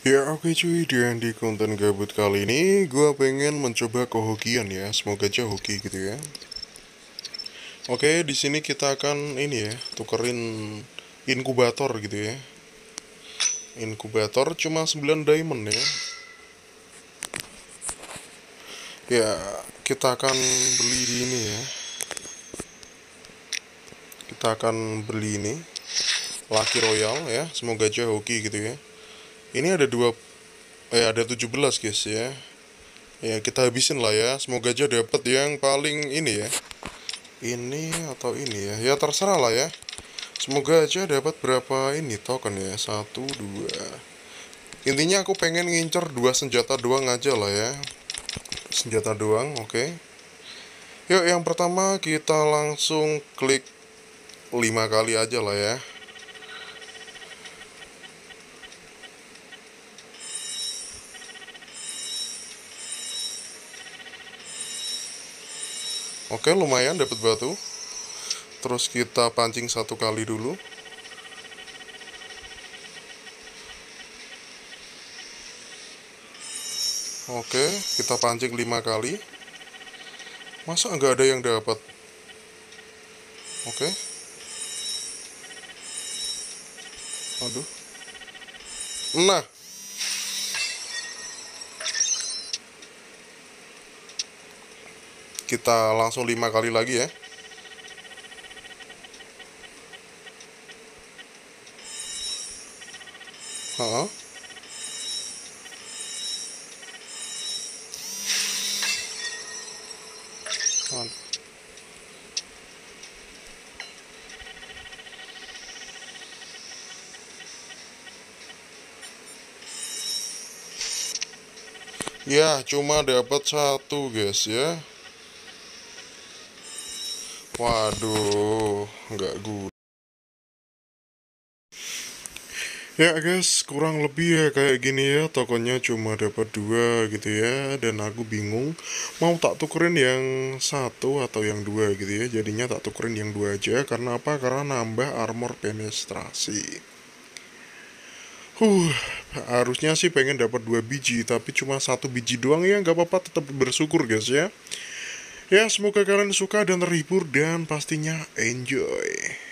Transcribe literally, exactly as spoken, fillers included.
Ya oke cuy, dan di konten gabut kali ini gue pengen mencoba kehokian ya, semoga aja hoki gitu ya. Oke, di sini kita akan ini ya, tukerin inkubator gitu ya. Inkubator cuma sembilan diamond ya. Ya, kita akan beli di ini ya. Kita akan beli ini Lucky Royal ya, semoga aja hoki gitu ya. Ini ada dua eh ada tujuh belas guys ya. Ya kita habisin lah ya, semoga aja dapat yang paling ini ya. Ini atau ini ya, ya terserah lah ya. Semoga aja dapat berapa ini token ya, satu dua. Intinya aku pengen ngincer dua senjata doang aja lah ya. Senjata doang, oke okay. Yuk yang pertama kita langsung klik lima kali aja lah ya. Oke, lumayan dapat batu. Terus kita pancing satu kali dulu. Oke, kita pancing lima kali. Masa nggak ada yang dapat? Oke. Aduh. Nah. Kita langsung lima kali lagi ya. Ha-ha. Ya, cuma dapat satu guys ya. Waduh, nggak guna. Ya guys, kurang lebih ya kayak gini ya, tokonya cuma dapat dua gitu ya, dan aku bingung mau tak tukerin yang satu atau yang dua gitu ya. Jadinya tak tukerin yang dua aja, karena apa? Karena nambah armor penetrasi. Huh, harusnya sih pengen dapat dua biji, tapi cuma satu biji doang ya, nggak apa-apa, tetap bersyukur guys ya. Ya, semoga kalian suka dan terhibur dan pastinya enjoy.